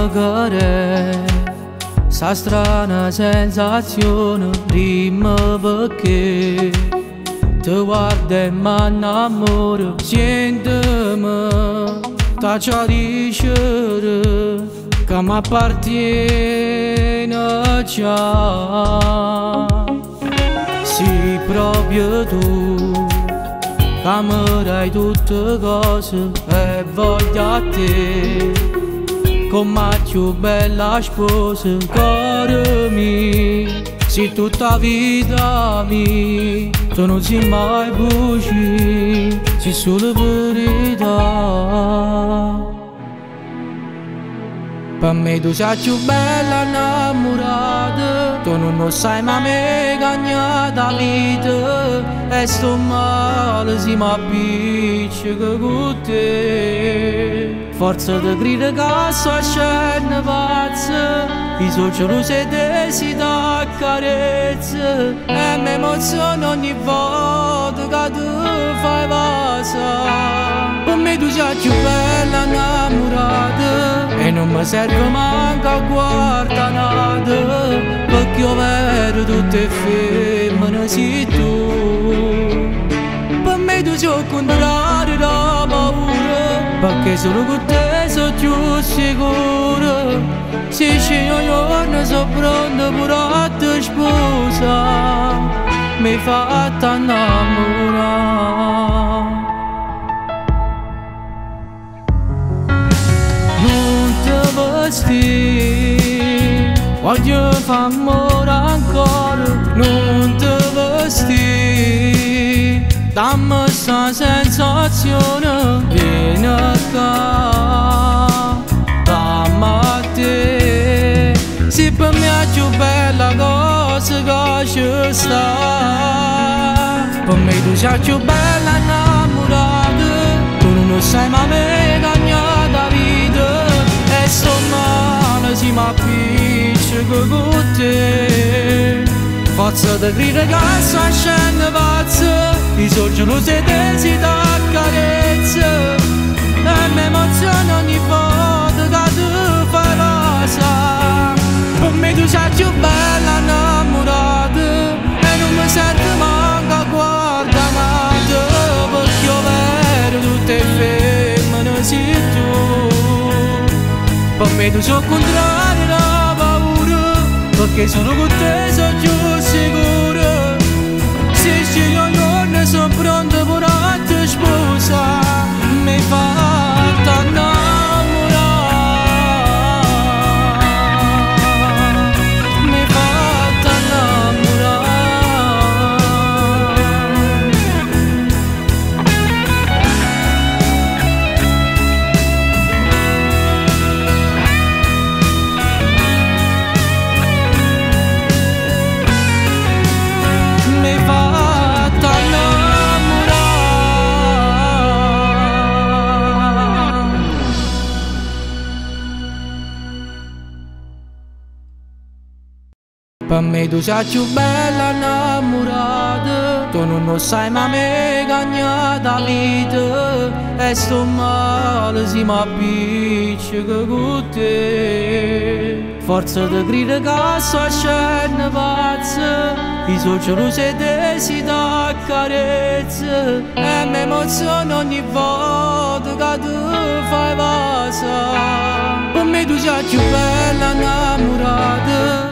che sta strana sensazione rima perché ti guardo e mi innamoro, sentimi taccia dicere che mi appartiene già. Sì, proprio tu che mi dai tutte cose e voglio a te come la più bella sposa, cuore mio. Sì, tutta vita mia, tu non sei mai buci, sei solo verità. Per me tu sei più bella innamorata, tu non lo sai ma me cagnata vita. E sto male si mi appiccica con te. Forza di grida che sto scena pazza, i suoi gelosi e desi da carezza. E mi emoziono ogni volta che tu fai passa. Per me tu sei più bella innamorata e non mi serve manco a guardare nada, perché io vedo tutte femmine sei tu. Per me tu sei il contrario da paura, perché solo con te sono più sicura. Se scegli un giorno sono pronta pure a te sposa, mi hai fatto innamorare. Non ti vesti, voglio fare amore ancora. Non ti vesti, dammi sta sensazione, vieni qua, dammi a te. Se per me è più bella cosa che ci sta, per me tu sei più bella innamorata, tu non lo sai ma me cagnata vita. E sto male si mi appiccica con te. Forza di grida che sta scena pazza, i suoi gelosi e desi da carezza. E mi emoziona ogni volta che tu fai passa. Per me tu sei più bella innamorata e non mi serve manco a guardare nada, perché io vedo tutte femmine sei tu. Per me tu sei il contrario da paura, perché solo con te sono più sicura. Se scegli un giorno sono pronta pure a te sposa, mi hai fatto innamorare, mi hai fatto per me tu sei più bella innamorata, tu non lo sai ma me cagnata vita. E sto male si mi appiccica con te. Forza di grida che sto scena pazza, i suoi gelosi e desi da carezza. E mi emoziona ogni volta che tu fai passa. Per me tu sei più bella innamorata